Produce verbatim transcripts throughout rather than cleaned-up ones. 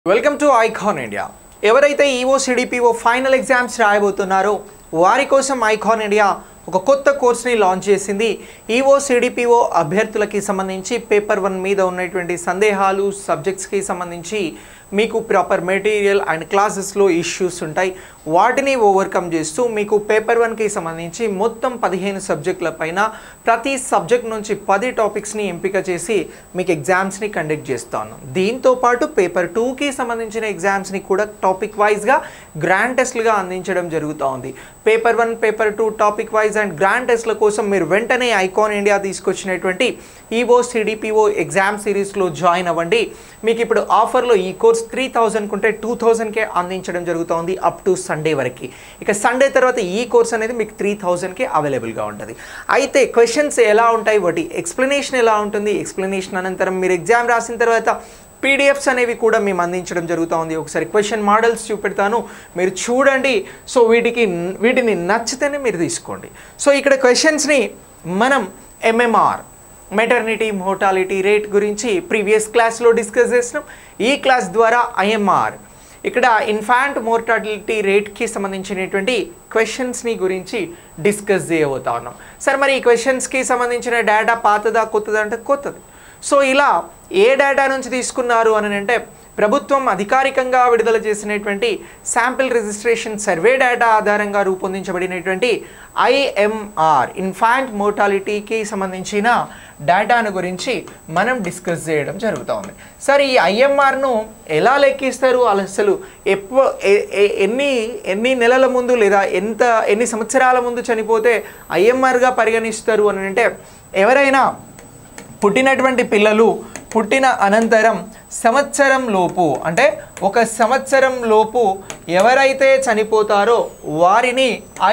Welcome to icon India. ఎవరైతే EO CDPO final exams రాయబోతున్నారో వారి కోసం ఐకాన్ ఇండియా ఒక కొత్త కోర్స్ని లాంచ్ చేసింది. ఈఓ సిడిపిఓ అభ్యర్థులకి సంబంధించి పేపర్ వన్ మీద ఉన్నటువంటి సందేహాలు, సబ్జెక్ట్స్కి సంబంధించి మీకు ప్రాపర్ మెటీరియల్ అండ్ క్లాసెస్లో ఇష్యూస్ ఉంటాయి. వాటిని ఓవర్కమ్ చేస్తూ మీకు పేపర్ వన్కి సంబంధించి మొత్తం పదిహేను సబ్జెక్టుల పైన ప్రతి సబ్జెక్ట్ నుంచి పది టాపిక్స్ని ఎంపిక చేసి మీకు ఎగ్జామ్స్ని కండక్ట్ చేస్తాను. దీంతోపాటు పేపర్ టూకి సంబంధించిన ఎగ్జామ్స్ని కూడా టాపిక్ వైజ్గా గ్రాండ్ టెస్ట్లుగా అందించడం జరుగుతూ ఉంది. Paper one, paper two topic wise and grand టెస్ట్ల కోసం మీరు వెంటనే ఐకాన్ ఇండియా తీసుకొచ్చినటువంటి ఈఓ సిడిపిఓ ఎగ్జామ్ సిరీస్లో జాయిన్ అవ్వండి. మీకు ఇప్పుడు ఆఫర్లో ఈ కోర్స్ త్రీ థౌజండ్కి ఉంటే టూ థౌజండ్కే అందించడం జరుగుతుంది అప్ టు సండే వరకు. ఇక సండే తర్వాత ఈ కోర్స్ అనేది మీకు త్రీ థౌజండ్కి అవైలబుల్గా ఉంటుంది. అయితే క్వశ్చన్స్ ఎలా ఉంటాయి, వాటి ఎక్స్ప్లెనేషన్ ఎలా ఉంటుంది, ఎక్స్ప్లెనేషన్ అనంతరం మీరు ఎగ్జామ్ రాసిన తర్వాత పీడిఎఫ్స్ అనేవి కూడా మేము అందించడం జరుగుతుంది. ఒకసారి క్వశ్చన్ మోడల్స్ చూపెడతాను, మీరు చూడండి. సో వీటికి వీటిని నచ్చితేనే మీరు తీసుకోండి. సో ఇక్కడ క్వశ్చన్స్ని మనం ఎంఎంఆర్ మెటర్నిటీ మోర్టాలిటీ రేట్ గురించి ప్రీవియస్ క్లాస్లో డిస్కస్ చేసినాం. ఈ క్లాస్ ద్వారా ఐఎంఆర్ ఇక్కడ ఇన్ఫాంట్ మోర్టాలిటీ రేట్కి సంబంధించినటువంటి క్వశ్చన్స్ని గురించి డిస్కస్ చేయబోతా ఉన్నాం. సరే, మరి ఈ క్వశ్చన్స్కి సంబంధించిన డేటా పాతదా కొత్తదా అంటే కొత్తది. సో ఇలా ఏ డేటా నుంచి తీసుకున్నారు అని అంటే ప్రభుత్వం అధికారికంగా విడుదల చేసినటువంటి శాంపిల్ రిజిస్ట్రేషన్ సర్వే డేటా ఆధారంగా రూపొందించబడినటువంటి ఐఎంఆర్ ఇన్ఫాంట్ మోర్టాలిటీకి సంబంధించిన డేటాను గురించి మనం డిస్కస్ చేయడం జరుగుతుంది. సరే, ఈ ఐఎంఆర్ను ఎలా లెక్కిస్తారు, అసలు ఎప్పు ఎన్ని ఎన్ని నెలల ముందు లేదా ఎంత ఎన్ని సంవత్సరాల ముందు చనిపోతే ఐఎంఆర్గా పరిగణిస్తారు అని అంటే ఎవరైనా పుట్టినటువంటి పిల్లలు పుట్టిన అనంతరం సంవత్సరం లోపు అంటే ఒక సంవత్సరం లోపు ఎవరైతే చనిపోతారో వారిని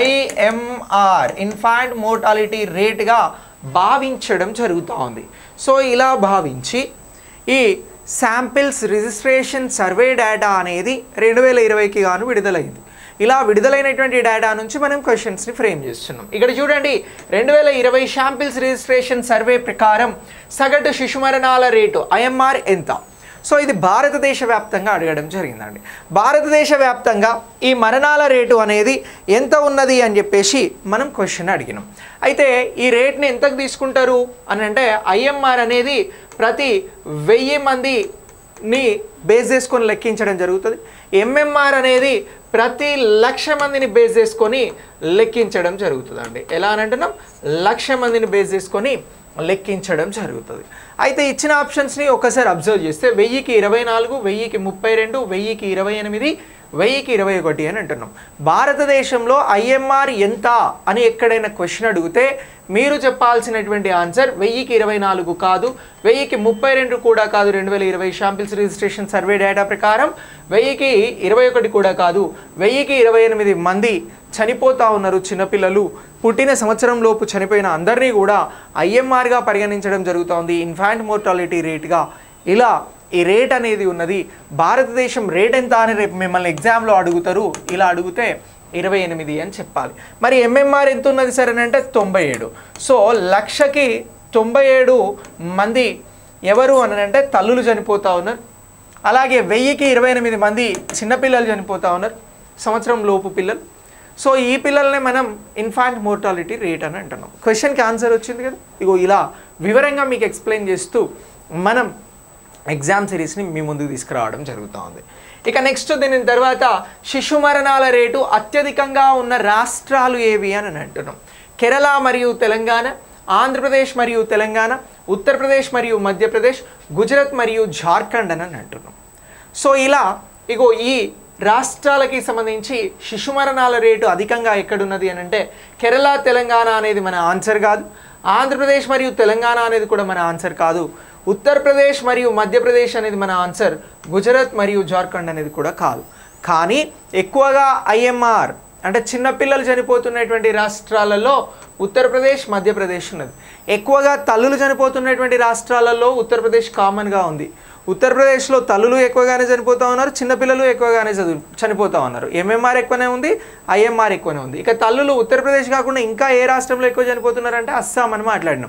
ఐఎంఆర్ ఇన్ఫాంట్ మోర్టాలిటీ రేట్గా భావించడం జరుగుతూ ఉంది. సో ఇలా భావించి ఈ శాంపిల్స్ రిజిస్ట్రేషన్ సర్వే డేటా అనేది రెండు వేల ఇరవైకి గాను విడుదలైంది. ఇలా విడుదలైనటువంటి డేటా నుంచి మనం క్వశ్చన్స్ని ఫ్రేమ్ చేస్తున్నాం. ఇక్కడ చూడండి, రెండు వేల ఇరవై శాంపిల్స్ రిజిస్ట్రేషన్ సర్వే ప్రకారం సగటు శిశు మరణాల రేటు ఐఎంఆర్ ఎంత? సో ఇది భారతదేశ వ్యాప్తంగా అడగడం జరిగిందండి. భారతదేశ వ్యాప్తంగా ఈ మరణాల రేటు అనేది ఎంత ఉన్నది అని చెప్పేసి మనం క్వశ్చన్ అడిగినాం. అయితే ఈ రేట్ని ఎంతకు తీసుకుంటారు అని అంటే ఐఎంఆర్ అనేది ప్రతి వెయ్యి మందిని బేస్ చేసుకొని లెక్కించడం జరుగుతుంది. ఎంఎంఆర్ అనేది ప్రతి లక్ష మందిని బేస్ చేసుకొని లెక్కించడం జరుగుతుందండి. ఎలా అని అంటున్నాం, లక్ష మందిని బేస్ చేసుకొని లెక్కించడం జరుగుతుంది. అయితే ఇచ్చిన ఆప్షన్స్ని ఒకసారి అబ్జర్వ్ చేస్తే వెయ్యికి ఇరవై నాలుగు, వెయ్యికి ముప్పై రెండు, వెయ్యికి ఇరవై ఎనిమిది, వెయ్యికి ఇరవై ఒకటి అని అంటున్నాం. భారతదేశంలో ఐఎంఆర్ ఎంత అని ఎక్కడైనా క్వశ్చన్ అడిగితే మీరు చెప్పాల్సినటువంటి ఆన్సర్ వెయ్యికి ఇరవై నాలుగు కాదు, వెయ్యికి ముప్పై రెండు కూడా కాదు. రెండు వేల ఇరవై శాంపిల్స్ రిజిస్ట్రేషన్ సర్వే డేటా ప్రకారం వెయ్యికి ఇరవై ఒకటి కూడా కాదు, వెయ్యికి ఇరవై ఎనిమిది మంది చనిపోతూ ఉన్నారు చిన్నపిల్లలు. పుట్టిన సంవత్సరం లోపు చనిపోయిన అందరినీ కూడా ఐఎంఆర్గా పరిగణించడం జరుగుతోంది, ఇన్ఫాంట్ మోర్టాలిటీ రేట్గా. ఇలా ఈ రేట్ అనేది ఉన్నది. భారతదేశం రేట్ ఎంత అని రేపు మిమ్మల్ని ఎగ్జామ్లో అడుగుతారు. ఇలా అడిగితే ఇరవై ఎనిమిది అని చెప్పాలి. మరి ఎంఎంఆర్ ఎంత ఉన్నది సరే అంటే తొంభై ఏడు. సో లక్షకి తొంభై ఏడు మంది ఎవరు అని అంటే తల్లులు చనిపోతూ ఉన్నారు. అలాగే వెయ్యికి ఇరవై ఎనిమిది మంది చిన్నపిల్లలు చనిపోతూ ఉన్నారు, సంవత్సరం లోపు పిల్లలు. సో ఈ పిల్లల్ని మనం ఇన్ఫాంట్ మోర్టాలిటీ రేట్ అని అంటున్నాం. క్వశ్చన్కి ఆన్సర్ వచ్చింది కదా. ఇగో ఇలా వివరంగా మీకు ఎక్స్ప్లెయిన్ చేస్తూ మనం ఎగ్జామ్ సిరీస్ని మీ ముందుకు తీసుకురావడం జరుగుతూ ఉంది. ఇక నెక్స్ట్ దీని తర్వాత శిశు మరణాల రేటు అత్యధికంగా ఉన్న రాష్ట్రాలు ఏవి అని అంటున్నాం. కేరళ మరియు తెలంగాణ, ఆంధ్రప్రదేశ్ మరియు తెలంగాణ, ఉత్తరప్రదేశ్ మరియు మధ్యప్రదేశ్, గుజరాత్ మరియు జార్ఖండ్ అని అంటున్నాం. సో ఇలా ఇగో ఈ రాష్ట్రాలకి సంబంధించి శిశు మరణాల రేటు అధికంగా ఎక్కడున్నది అని అంటే కేరళ, తెలంగాణ అనేది మన ఆన్సర్ కాదు. ఆంధ్రప్రదేశ్ మరియు తెలంగాణ అనేది కూడా మన ఆన్సర్ కాదు. ఉత్తరప్రదేశ్ మరియు మధ్యప్రదేశ్ అనేది మన ఆన్సర్. గుజరాత్ మరియు జార్ఖండ్ అనేది కూడా కాదు. కానీ ఎక్కువగా ఐఎంఆర్ అంటే చిన్నపిల్లలు చనిపోతున్నటువంటి రాష్ట్రాలలో ఉత్తరప్రదేశ్, మధ్యప్రదేశ్ ఉన్నది. ఎక్కువగా తల్లులు చనిపోతున్నటువంటి రాష్ట్రాలలో ఉత్తరప్రదేశ్ కామన్గా ఉంది. ఉత్తరప్రదేశ్లో తల్లులు ఎక్కువగానే చనిపోతూ ఉన్నారు, చిన్నపిల్లలు ఎక్కువగానే చదువు చనిపోతూ ఉన్నారు. ఎంఎంఆర్ ఎక్కువనే ఉంది, ఐఎంఆర్ ఎక్కువనే ఉంది. ఇక తల్లులు ఉత్తరప్రదేశ్ కాకుండా ఇంకా ఏ రాష్ట్రంలో ఎక్కువ చనిపోతున్నారంటే అస్సాం అని మాట్లాడినాం.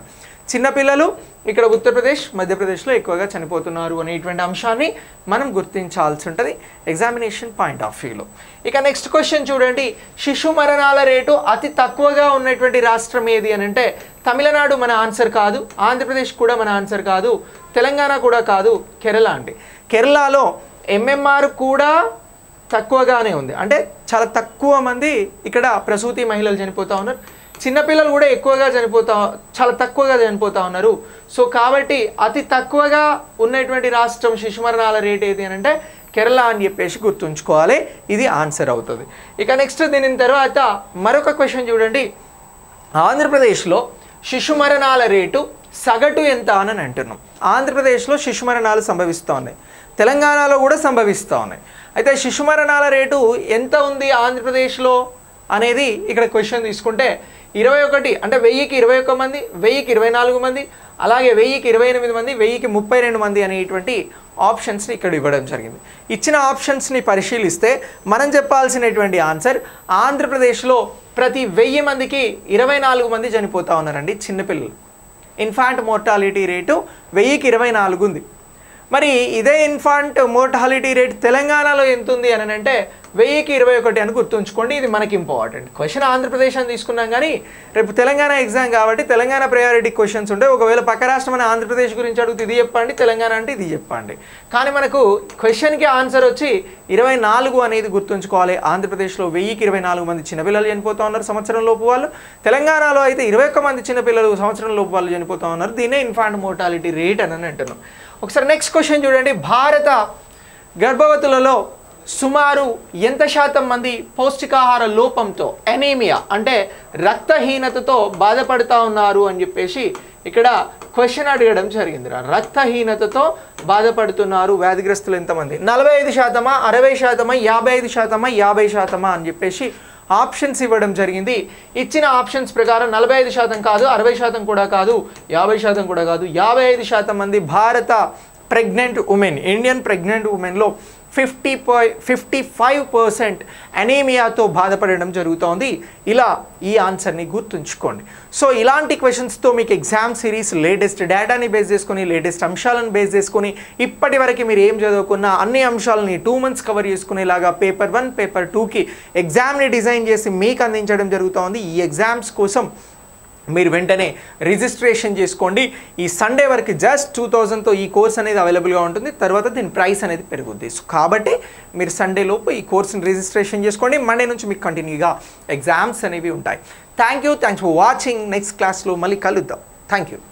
చిన్నపిల్లలు ఇక్కడ ఉత్తరప్రదేశ్ మధ్యప్రదేశ్లో ఎక్కువగా చనిపోతున్నారు అనేటువంటి అంశాన్ని మనం గుర్తించాల్సి ఉంటుంది ఎగ్జామినేషన్ పాయింట్ ఆఫ్ వ్యూలో. ఇక నెక్స్ట్ క్వశ్చన్ చూడండి, శిశు మరణాల రేటు అతి తక్కువగా ఉన్నటువంటి రాష్ట్రం ఏది అని అంటే తమిళనాడు మన ఆన్సర్ కాదు, ఆంధ్రప్రదేశ్ కూడా మన ఆన్సర్ కాదు, తెలంగాణ కూడా కాదు, కేరళ అండి. కేరళలో ఎంఎంఆర్ కూడా తక్కువగానే ఉంది, అంటే చాలా తక్కువ మంది ఇక్కడ ప్రసూతి మహిళలు చనిపోతూ ఉన్నారు, చిన్నపిల్లలు కూడా ఎక్కువగా చనిపోతా చాలా తక్కువగా చనిపోతూ ఉన్నారు. సో కాబట్టి అతి తక్కువగా ఉన్నటువంటి రాష్ట్రం శిశు మరణాల రేట్ ఏది అని అంటే కేరళ అని చెప్పేసి గుర్తుంచుకోవాలి, ఇది ఆన్సర్ అవుతుంది. ఇక నెక్స్ట్ దీని తర్వాత మరొక క్వశ్చన్ చూడండి, ఆంధ్రప్రదేశ్లో శిశు మరణాల రేటు సగటు ఎంత అని అంటున్నాం. ఆంధ్రప్రదేశ్లో శిశు మరణాలు సంభవిస్తూ ఉన్నాయి, తెలంగాణలో కూడా సంభవిస్తూ ఉన్నాయి. అయితే శిశు మరణాల రేటు ఎంత ఉంది ఆంధ్రప్రదేశ్లో అనేది ఇక్కడ క్వశ్చన్ తీసుకుంటే ఇరవై ఒకటి అంటే వెయ్యికి ఇరవై ఒక్క మంది, వెయ్యికి ఇరవై నాలుగు మంది, అలాగే వెయ్యికి ఇరవై ఎనిమిది మంది, వెయ్యికి ముప్పై రెండు మంది అనేటువంటి ఆప్షన్స్ని ఇక్కడ ఇవ్వడం జరిగింది. ఇచ్చిన ఆప్షన్స్ని పరిశీలిస్తే మనం చెప్పాల్సినటువంటి ఆన్సర్ ఆంధ్రప్రదేశ్లో ప్రతి వెయ్యి మందికి ఇరవై నాలుగు మంది చనిపోతూ ఉన్నారండి చిన్నపిల్లలు. ఇన్ఫాంట్ మోర్టాలిటీ రేటు వెయ్యికి ఇరవై నాలుగు ఉంది. మరి ఇదే ఇన్ఫాంట్ మోర్టాలిటీ రేట్ తెలంగాణలో ఎంత ఉంది అని అంటే వెయ్యికి ఇరవై ఒకటి అని గుర్తుంచుకోండి, ఇది మనకి ఇంపార్టెంట్. క్వశ్చన్ ఆంధ్రప్రదేశ్ అని తీసుకున్నాం కానీ రేపు తెలంగాణ ఎగ్జామ్ కాబట్టి తెలంగాణ ప్రయారిటీ క్వశ్చన్స్ ఉంటాయి. ఒకవేళ పక్క రాష్ట్రం అని ఆంధ్రప్రదేశ్ గురించి అడిగితే ఇది చెప్పండి, తెలంగాణ అంటే ఇది చెప్పండి. కానీ మనకు క్వశ్చన్కి ఆన్సర్ వచ్చి ఇరవై నాలుగు అనేది గుర్తుంచుకోవాలి. ఆంధ్రప్రదేశ్లో వెయ్యికి ఇరవై నాలుగు మంది చిన్నపిల్లలు చనిపోతూ ఉన్నారు సంవత్సరం లోపు వాళ్ళు, తెలంగాణలో అయితే ఇరవై ఒక్క మంది చిన్నపిల్లలు సంవత్సరం లోపు వాళ్ళు చనిపోతూ ఉన్నారు. దీన్నే ఇన్ఫాంట్ మోర్టాలిటీ రేట్ అని అంటున్నాం. ఒకసారి నెక్స్ట్ క్వశ్చన్ చూడండి, భారత గర్భవతులలో సుమారు ఎంత శాతం మంది పౌష్టికాహార లోపంతో ఎనీమియా అంటే రక్తహీనతతో బాధపడుతూ ఉన్నారు అని చెప్పేసి ఇక్కడ క్వశ్చన్ అడగడం జరిగింది. రక్తహీనతతో బాధపడుతున్నారు వ్యాధిగ్రస్తులు ఎంతమంది? నలభై ఐదు శాతమా, అరవై శాతమా, యాభై ఐదు శాతమా, యాభై శాతమా అని చెప్పేసి ఆప్షన్స్ ఇవ్వడం జరిగింది. ఇచ్చిన ఆప్షన్స్ ప్రకారం నలభై ఐదు శాతం కాదు, అరవై శాతం కూడా కాదు, యాభై శాతం కూడా కాదు, యాభై ఐదు శాతం మంది భారత ప్రెగ్నెంట్ ఉమెన్ ఇండియన్ ప్రెగ్నెంట్ ఉమెన్లో ఫిఫ్టీ పై ఫిఫ్టీ ఫైవ్ పర్సెంట్ అనీమియాతో బాధపడడం జరుగుతోంది. ఇలా ఈ ఆన్సర్ని గుర్తుంచుకోండి. సో ఇలాంటి క్వశ్చన్స్తో మీకు ఎగ్జామ్ సిరీస్ లేటెస్ట్ డేటాని బేస్ చేసుకొని, లేటెస్ట్ అంశాలను బేస్ చేసుకొని ఇప్పటి వరకు మీరు ఏం చదువుకున్నా అన్ని అంశాలని టూ మంత్స్ కవర్ చేసుకునేలాగా పేపర్ వన్ పేపర్ టూకి ఎగ్జామ్ని డిజైన్ చేసి మీకు అందించడం జరుగుతోంది. ఈ ఎగ్జామ్స్ కోసం మీరు వెంటనే రిజిస్ట్రేషన్ చేసుకోండి. ఈ సండే వరకు జస్ట్ టూ థౌజండ్తో ఈ కోర్స్ అనేది అవైలబుల్గా ఉంటుంది, తర్వాత దీని ప్రైస్ అనేది పెరుగుద్ది. సో కాబట్టి మీరు సండే లోపు ఈ కోర్స్ని రిజిస్ట్రేషన్ చేసుకోండి. మండే నుంచి మీకు కంటిన్యూగా ఎగ్జామ్స్ అనేవి ఉంటాయి. Thank you thanks for watching. Next క్లాస్లో మళ్ళీ కలుద్దాం. Thank you.